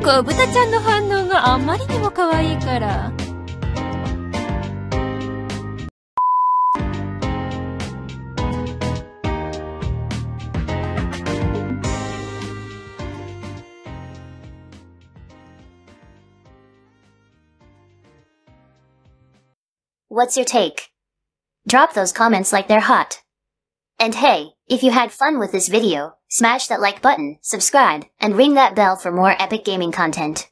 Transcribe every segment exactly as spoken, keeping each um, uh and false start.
小豚ちゃんの反応があまりにも可愛いから。 What's your take? Drop those comments like they're hot. And hey, if you had fun with this video, smash that like button, subscribe, and ring that bell for more epic gaming content.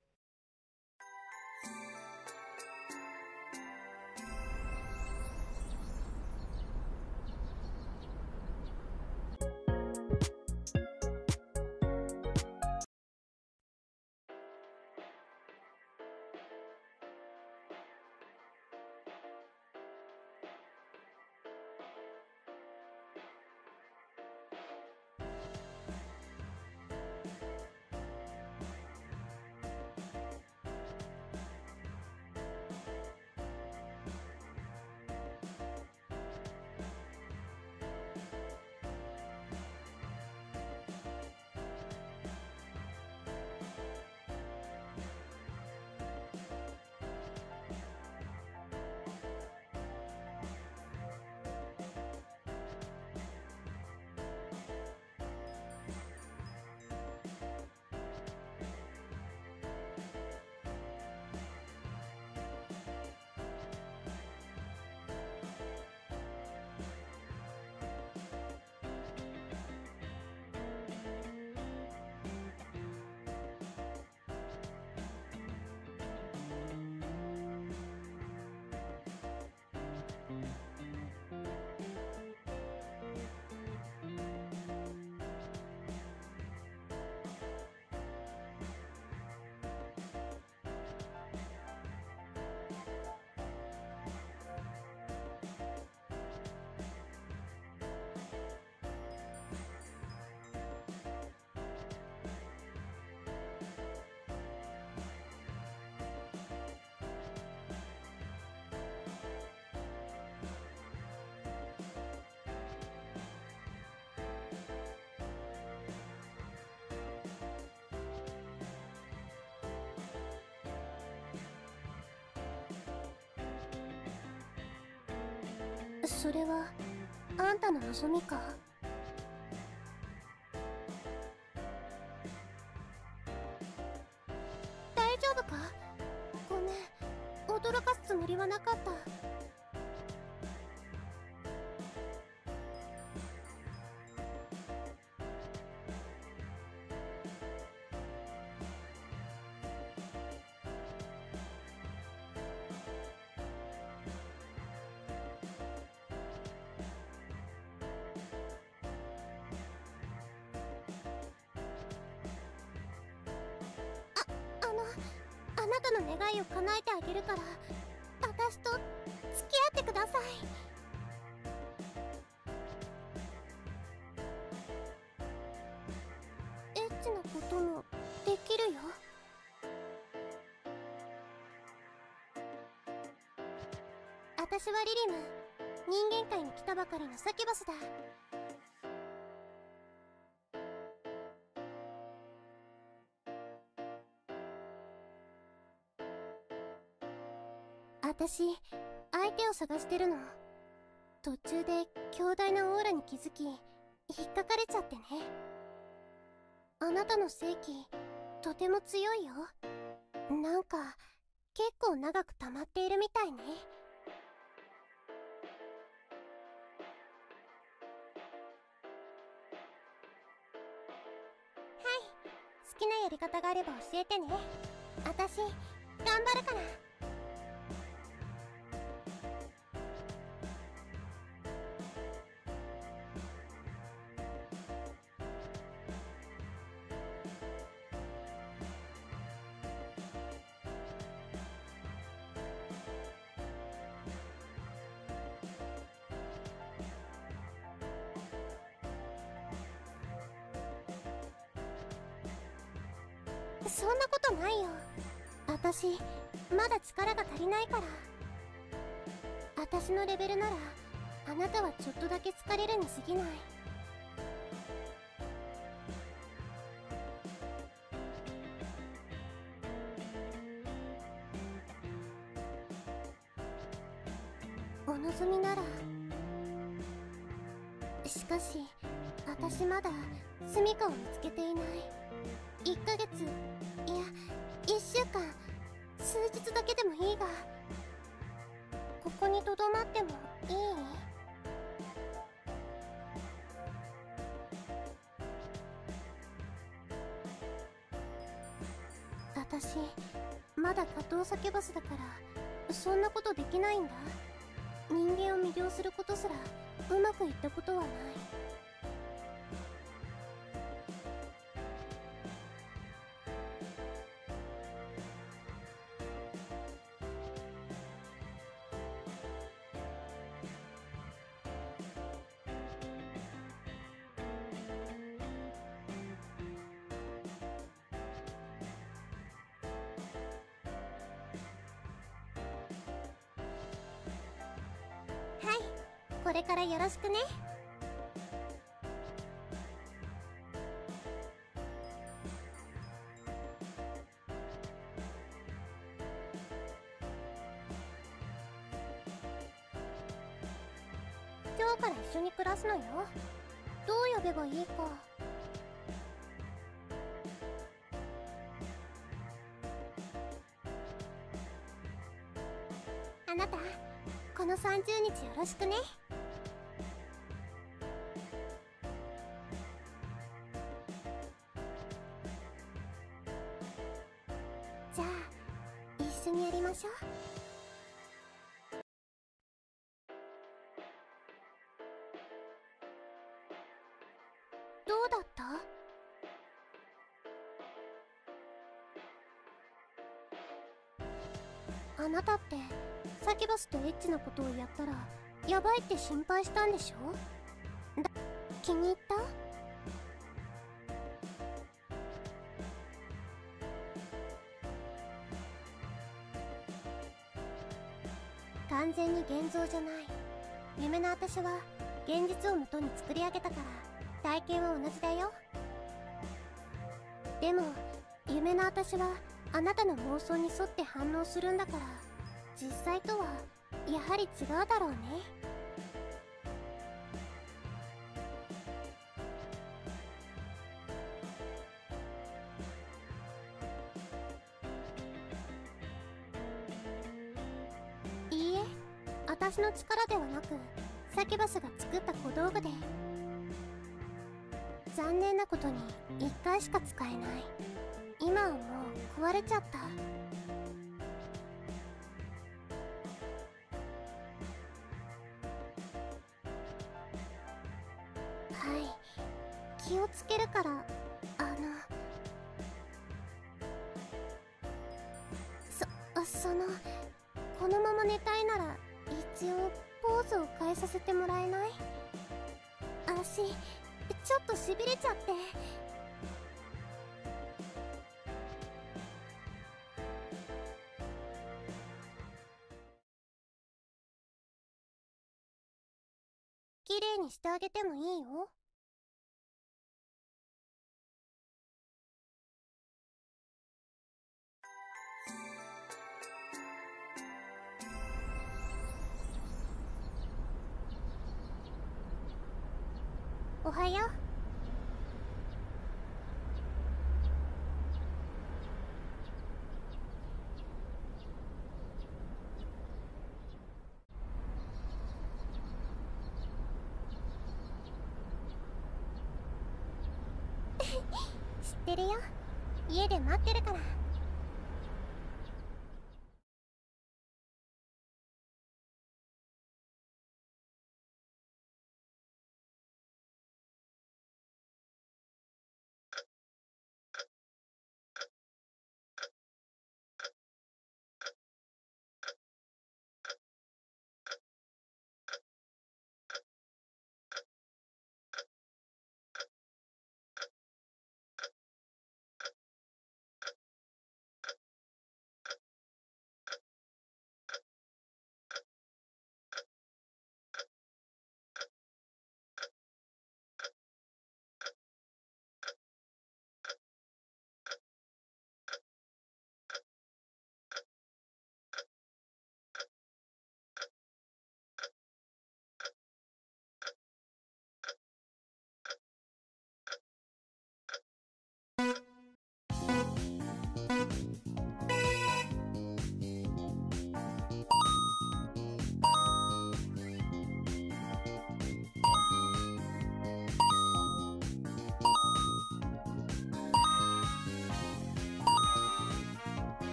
「それはあんたの望みか？」大丈夫か？ごめん、驚かすつもりはなかった。あなたの願いを叶えてあげるから、私と付き合ってください。エッチなこともできるよ。私はリリム、人間界に来たばかりのサキュバスだ。私、相手を探してるの。途中で強大なオーラに気づき、引っかかれちゃってね。あなたの正気、とても強いよ。なんか、結構長く溜まっているみたいね。はい、好きなやり方があれば教えてね。私、頑張るから。そんなことないよ。私、まだ力が足りないから。私のレベルなら、あなたはちょっとだけ疲れるに過ぎない。 望みなら。しかし私まだ住処を見つけていない。いっかげつ、いやいっしゅうかん、数日だけでもいいが、ここにとどまってもいい？私まだ加藤サケバスだからそんなことできないんだ。人間を魅了することすらうまくいったことはない。はい、これからよろしくね。今日から一緒に暮らすのよ。どう呼べばいいか。あなた、このさんじゅうにちよろしくね。じゃあ一緒にやりましょう。どうだった？あなたってサキバスとエッチなことをやったらヤバいって心配したんでしょ？だ気に入った？完全に現像じゃない。夢の私は現実をもとに作り上げたから体験は同じだよ。でも夢の私はあなたの妄想に沿って反応するんだから、実際とはやはり違うだろうね。いいえ、私の力ではなくサキバスが作った小道具で。残念なことにいっかいしか使えない。今はもう壊れちゃった。はい、気をつけるから。あのそそのこのまま寝たいなら一応ポーズを変えさせてもらえない？足ちょっとしびれちゃって。綺麗にしてあげてもいいよ。おはよう。知ってるよ。家で待ってるから。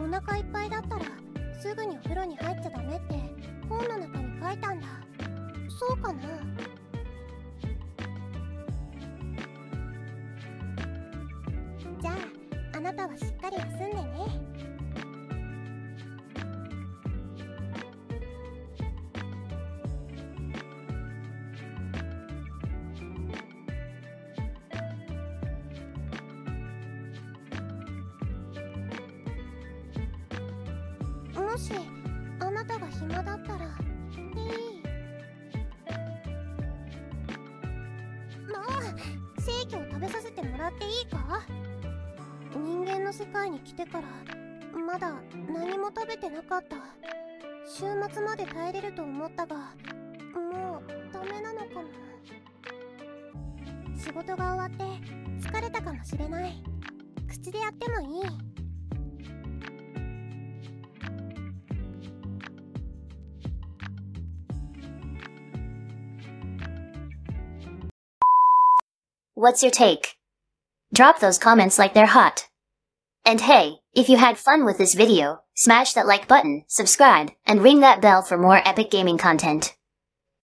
お腹いっぱいだったらすぐにお風呂に入っちゃダメって本の中に書いたんだ。そうかな。じゃああなたはしっかり休んでね。もしあなたが暇だったらいい。まあ正規を食べさせてもらっていいか。人間の世界に来てからまだ何も食べてなかった。週末まで耐えれると思ったがもうダメなのかも。仕事が終わって疲れたかもしれない。口でやってもいい。 What's your take? Drop those comments like they're hot. And hey, if you had fun with this video, smash that like button, subscribe, and ring that bell for more epic gaming content.